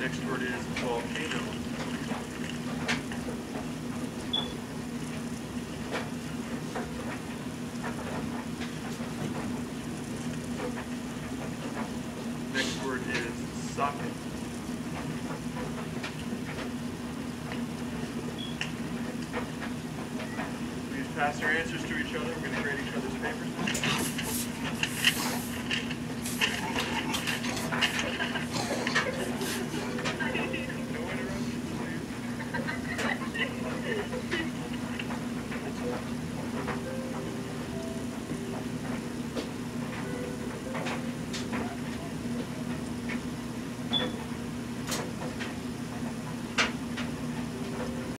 Next word is volcano. Next word is socket. Please pass your answers to each other. We're going to grade each other's papers.